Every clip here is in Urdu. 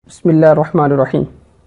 بسم اللہ الرحمن الرحیم۔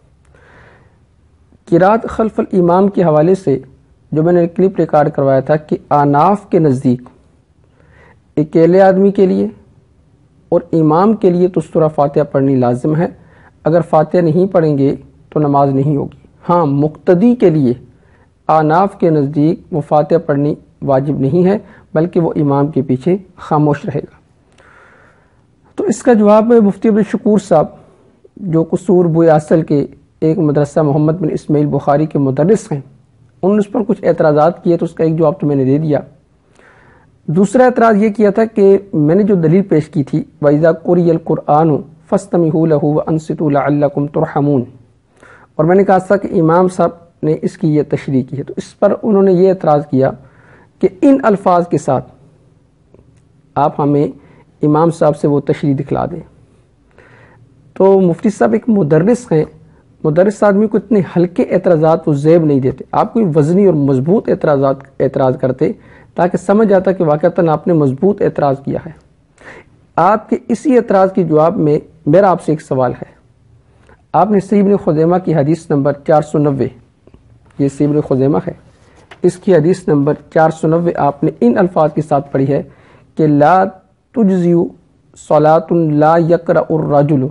قرات خلف الامام کے حوالے سے جو میں نے کلپ ریکارڈ کروایا تھا کہ احناف کے نزدیک اکیلے آدمی کے لیے اور امام کے لیے تو سورہ فاتحہ پڑھنی لازم ہے، اگر فاتحہ نہیں پڑھیں گے تو نماز نہیں ہوگی۔ ہاں، مقتدی کے لیے احناف کے نزدیک وہ فاتحہ پڑھنی واجب نہیں ہے، بلکہ وہ امام کے پیچھے خاموش رہے گا۔ تو اس کا جواب مفتی عبدالشکور صاحب جو قصور بوئے اصل کے ایک مدرسہ محمد بن اسماعیل بخاری کے مدرس ہیں، انہوں نے اس پر کچھ اعتراضات کیے، تو اس کا ایک جواب تو میں نے دے دیا۔ دوسرا اعتراض یہ کیا تھا کہ میں نے جو دلیل پیش کی تھی وَإِذَا قُرِئَ الْقُرْآنُ فَاسْتَمِعُوا لَهُ وَأَنصِتُوا لَعَلَّكُمْ تُرْحَمُونَ، اور میں نے کہا تھا کہ امام صاحب نے اس کی یہ تشریح کی ہے، تو اس پر انہوں نے یہ اعتراض کیا کہ ان الفاظ کے ساتھ آپ ہمیں امام صاحب سے وہ تشریح دکھلا دیں۔ تو مفتی صاحب ایک مدرس ہیں، مدرس آدمی کو اتنے ہلکے اعتراضات وہ زیب نہیں دیتے، آپ کوئی وزنی اور مضبوط اعتراض کرتے تاکہ سمجھ آتا کہ واقعتاً آپ نے مضبوط اعتراض کیا ہے۔ آپ کے اسی اعتراض کے جواب میں میرا آپ سے ایک سوال ہے۔ آپ نے صحیح ابن خزیمہ کی حدیث نمبر 490، یہ صحیح ابن خزیمہ ہے، اس کی حدیث نمبر 490 آپ نے ان الفاظ کے ساتھ پڑھی ہے کہ لا تجزی صلاۃ لا یقرأ الرجل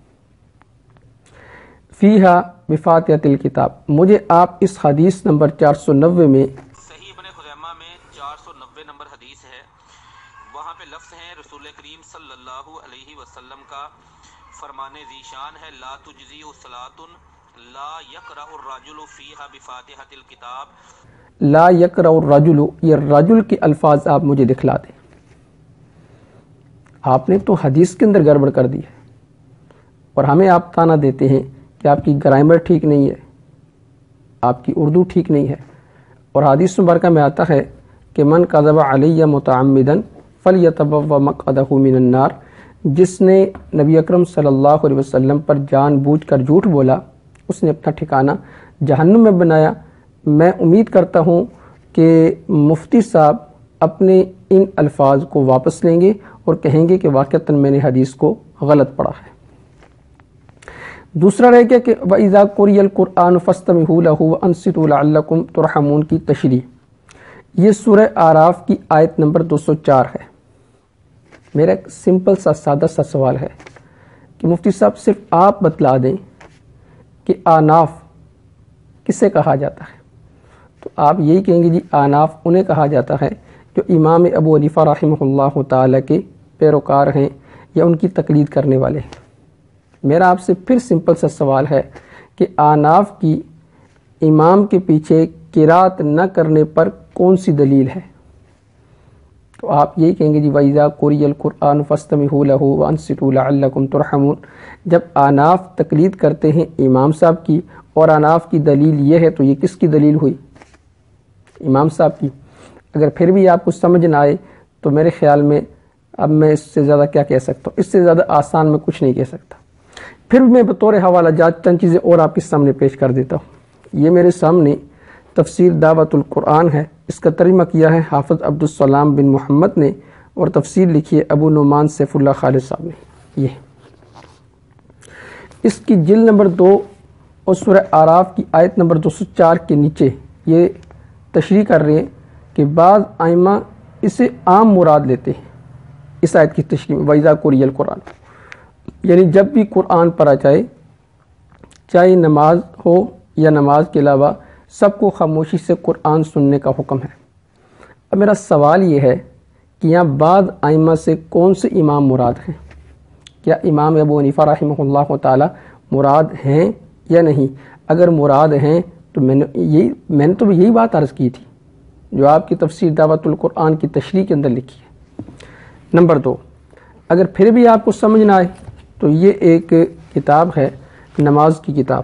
فیہا بفاتحۃ الکتاب۔ مجھے آپ اس حدیث نمبر 490 میں، صحیح ابن خزیمہ میں 490 نمبر حدیث ہے، وہاں پہ لفظ ہیں رسول کریم صلی اللہ علیہ وسلم کا فرمان ذیشان ہے لا تجزی صلاۃ لا یقرأ الرجل فیہا بفاتحۃ الکتاب، لا یقرأ الرجل، یہ رجل کے الفاظ آپ مجھے دکھلا دیں۔ آپ نے تو حدیث کے اندر گڑبڑ کر دی ہے اور ہمیں آپ تانا دیتے ہیں کہ آپ کی گرامر ٹھیک نہیں ہے، آپ کی اردو ٹھیک نہیں ہے، اور حدیث مبارکہ میں آتا ہے کہ من کذب علی متعمدا فلیتبوأ مقعدہ من النار، جس نے نبی اکرم صلی اللہ علیہ وسلم پر جان بوجھ کر جھوٹ بولا اس نے اپنا ٹھکانہ جہنم میں بنایا۔ میں امید کرتا ہوں کہ مفتی صاحب اپنے ان الفاظ کو واپس لیں گے اور کہیں گے کہ واقعتاً میں نے حدیث کو غلط پڑھا ہے۔ دوسرا رہ گیا کہ وَإِذَا قُرِئَ الْقُرْآنُ فَاسْتَمِعُوا لَهُ وَأَنصِتُوا لَعَلَّكُمْ تُرْحَمُونَ کی تشریح، یہ سورہ اعراف کی آیت نمبر 204 ہے۔ میرا ایک سمپل سا سادہ سا سوال ہے کہ مفتی صاحب صرف آپ بتلا دیں کہ احناف کسے کہا جاتا ہے، تو آپ یہی کہیں گے جی احناف انہیں کہا جاتا ہے جو امام ابو حنیفہ رحمہ اللہ تعالی کے پیروکار ہیں یا ان کی تقلید کرنے والے ہیں۔ میرا آپ سے پھر سمپل سا سوال ہے کہ احناف کی امام کے پیچھے قرات نہ کرنے پر کون سی دلیل ہے؟ تو آپ یہی کہیں گے جی وَإِذَا قُرِئَ الْقُرْآنُ فَاسْتَمِعُوا لَهُ وَأَنصِتُوا لَعَلَّكُمْ تُرْحَمُونَ۔ جب احناف تقلید کرتے ہیں امام صاحب کی اور احناف کی دلیل یہ ہے، تو یہ کس کی دلیل ہوئی؟ امام صاحب کی۔ اگر پھر بھی آپ کو سمجھ نہ آئے تو میرے خیال میں اب میں اس سے زیادہ کیا کہہ سکتا ہوں، اس سے زیادہ آسان میں کچھ نہیں کہہ سکتا۔ پھر میں بطور حوالہ جات چند چیزیں اور آپ کے سامنے پیش کر دیتا ہوں۔ یہ میرے سامنے تفسیر دعوت القرآن ہے، اس کا ترجمہ کیا ہے حافظ عبدالسلام بن محمد نے، اور تفسیر لکھی ہے ابو نعمان سیف اللہ خالد صاحب نے۔ یہ اس کی جلد نمبر 2 اور سورہ اعراف کی آیت نمبر 204 کے نیچے یہ تشریح کر رہے ہیں کہ بعض ائمہ اسے عام مراد لیتے ہیں اس آیت کی تشریح میں وَإِذَا قُرِئَ الْقُرْآنُ، یعنی جب بھی قرآن پڑھا جائے، چاہے نماز ہو یا نماز کے علاوہ، سب کو خاموشی سے قرآن سننے کا حکم ہے۔ اب میرا سوال یہ ہے کہ یہاں بعض ائمہ سے کون سے امام مراد ہیں؟ کیا امام ابو حنیفہ رحمہ اللہ تعالی مراد ہیں یا نہیں؟ اگر مراد ہیں تو میں نے تو یہی بات عرض کی تھی جو آپ کی تفسیر دعوت القرآن کی تشریح کے اندر لکھی ہے۔ نمبر 2، اگر پھر بھی آپ کو سمجھ نہ آئے تو یہ ایک کتاب ہے نماز کی کتاب،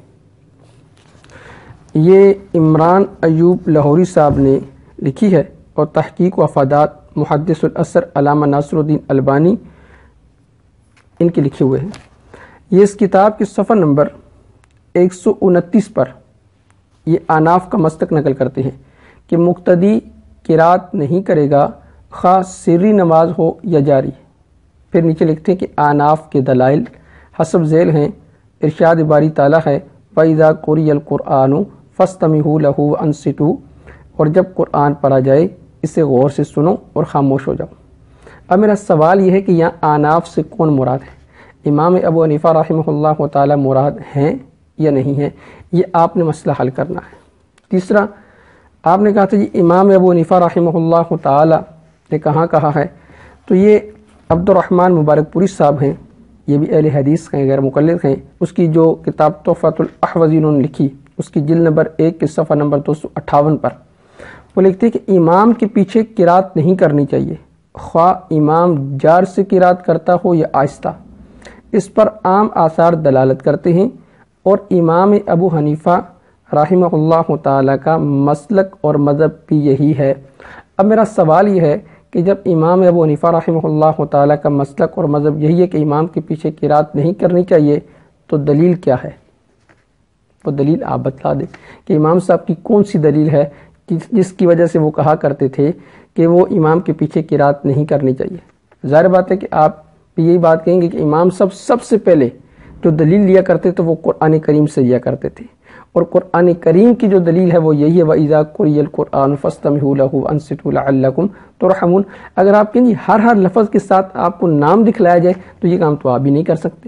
یہ عمران ایوب لاہوری صاحب نے لکھی ہے، اور تحقیق و افادات محدث العصر علامہ ناصر الدین البانی ان کے لکھے ہوئے ہیں۔ یہ اس کتاب کے صفحہ نمبر 129 پر یہ احناف کا مسلک نقل کرتے ہیں کہ مقتدی قرات نہیں کرے گا خواہ سری نماز ہو یا جاری۔ پھر نیچے لکھتے ہیں کہ احناف کے دلائل حسب ذیل ہیں۔ ارشاد باری تعالیٰ ہے وَإِذَا قُرِئَ الْقُرْآنُ فَاسْتَمِعُوا لَهُ وَأَنصِتُوا، اور جب قرآن پڑھا جائے اسے غور سے سنو اور خاموش ہو جاؤ۔ اب میرا سوال یہ ہے کہ یہاں آناف سے کون مراد ہے؟ امام ابو حنیفہ رحمہ اللہ تعالی مراد ہیں یا نہیں ہیں؟ یہ آپ نے مسئلہ حل کرنا ہے۔ تیسرا، آپ نے کہا تھا جی امام ابو حنیفہ رحمہ اللہ تعالی نے کہا ہے، تو یہ عبد الرحمن مبارک پوری صاحب ہیں، یہ بھی اہل حدیث ہیں، غیر مقلد ہیں۔ اس کی جو کتاب تحفۃ الاحوذی انہوں نے لکھی، اس کی جلد نمبر 1 کے صفحہ نمبر 258 پر وہ لکھتے ہیں کہ امام کے پیچھے قرات نہیں کرنی چاہیے، خواہ امام جار سے قرات کرتا ہو یا آہستہ۔ اس پر عام آثار دلالت کرتے ہیں، اور امام ابو حنیفہ رحمہ اللہ تعالی کا مسلک اور مذہب بھی یہی ہے۔ اب میرا سوال یہ ہے کہ جب امام ابو حنیفہ رحمہ اللہ تعالی کا مسلک اور مذہب یہی ہے کہ امام کے پیچھے قرات نہیں کرنی چاہیے، تو دلیل کیا ہے؟ وہ دلیل آپ بتلا دیں کہ امام صاحب کی کون سی دلیل ہے جس کی وجہ سے وہ کہا کرتے تھے کہ وہ امام کے پیچھے قرات نہیں کرنی چاہیے۔ ظاہر بات ہے کہ آپ بھی یہی بات کہیں گے کہ امام صاحب سب سے پہلے جو دلیل لیا کرتے تھے وہ قرآن کریم سے لیا کرتے تھے، اور قرآن کریم کی جو دلیل ہے وہ یہی ہے وَإِذَا قُرِئَ الْقُرْآنُ فَاسْتَمِعُوا لَهُ وَأَنصِتُوا لَعَلَّكُمْ تُرْحَمُونَ۔ اگر آپ کہیں ہر لفظ کے ساتھ آپ کو نام دکھلایا جائے تو یہ کام تو آپ بھی نہیں کر سکتے۔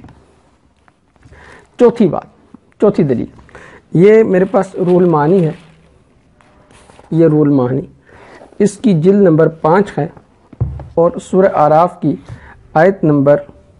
چوتھی دلیل، یہ میرے پاس روح المعانی ہے، یہ روح المعانی، اس کی جلد نمبر 5 ہے، اور سورہ اعراف کی آیت نمبر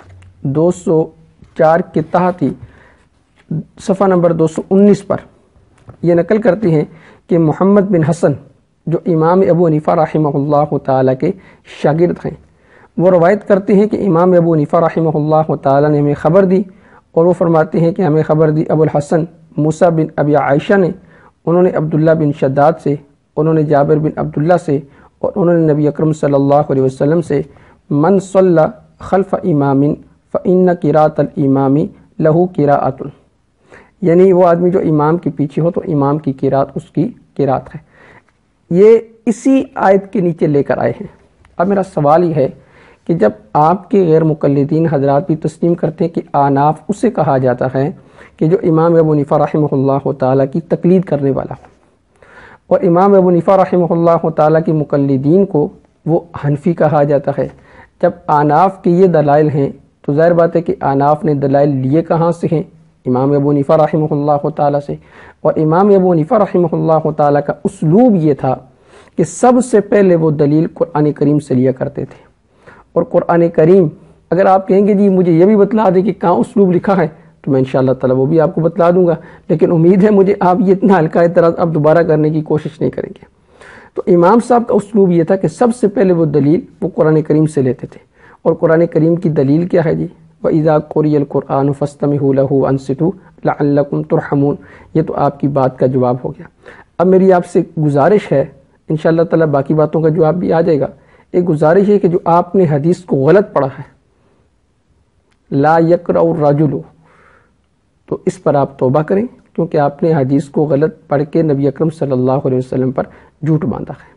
204 کے تحت ہی صفحہ نمبر 219 پر یہ نقل کرتے ہیں کہ محمد بن حسن جو امام ابو حنیفہ رحمہ اللہ تعالی کے شاگرد ہیں، وہ روایت کرتے ہیں کہ امام ابو حنیفہ رحمہ اللہ تعالی نے ہمیں خبر دی، اور وہ فرماتے ہیں کہ ہمیں خبر دی ابو الحسن موسیٰ بن ابی عائشہ نے، انہوں نے عبداللہ بن شداد سے، انہوں نے جابر بن عبداللہ سے، اور انہوں نے نبی اکرم صلی اللہ علیہ وسلم سے من صلی خلف امام فإن قراءۃ الامام لہ قراءۃ، یعنی وہ آدمی جو امام کے پیچھے ہو تو امام کی قراءت اس کی قراءت ہے۔ یہ اسی آیت کے نیچے لے کر آئے ہیں۔ اب میرا سوال یہ ہے کہ جب آپ کے غیر مقلدین حضرات بھی تسلیم کرتے ہیں کہ آناف اسے کہا جاتا ہے کہ جو امام ابو حنیفہ رحمہ اللہ تعالیٰ کی تقلید کرنے والا ہو، اور امام ابو حنیفہ رحمہ اللہ تعالیٰ کے مقلدین کو وہ حنفی کہا جاتا ہے، جب آناف کے یہ دلائل ہیں تو ظاہر بات ہے کہ آناف نے دلائل لیے کہاں سے ہیں؟ امام ابو حنیفہ رحمہ اللہ تعالیٰ سے، اور امام ابو حنیفہ رحمہ اللہ تعالیٰ کا اسلوب یہ تھا کہ سب سے پہلے وہ دلیل قرآن کریم سے لیا کرتے تھے، اور قرآن کریم اگر آپ کہیں گے جی مجھے یہ بھی بتلا دیں کہ کہاں اسلوب لکھا ہے تو میں انشاءاللہ تعالیٰ وہ بھی آپ کو بتلا دوں گا، لیکن امید ہے مجھے آپ یہ اتنا ہلکا اعتراض اب دوبارہ کرنے کی کوشش نہیں کریں گے۔ تو امام صاحب کا اسلوب یہ تھا کہ سب سے پہلے وہ دلیل وہ قرآن کریم سے لیتے تھے، اور قرآن کریم کی دلیل کیا ہے جی؟ وَإِذَا قُرِئَ الْقُرْآنُ فَاسْتَمِعُوا لَهُ وَأَنصِتُوا لَعَلَّكُمْ تُرْحَمُونَ۔ یہ تو آپ کی بات کا جواب ہو گیا۔ اب میری آپ سے گزارش ہے، انشاءاللہ تعالیٰ باقی باتوں کا جواب بھی آ جائے گا، ایک گزارش ہے کہ جو آپ نے حدیث کو غلط پڑھا ہے لا یقرأ الرجل، تو اس پر آپ توبہ کریں، کیونکہ آپ نے حدیث کو غلط پڑھ کے نبی اکرم صلی اللہ علیہ وسلم پر جھوٹ باندھا ہے۔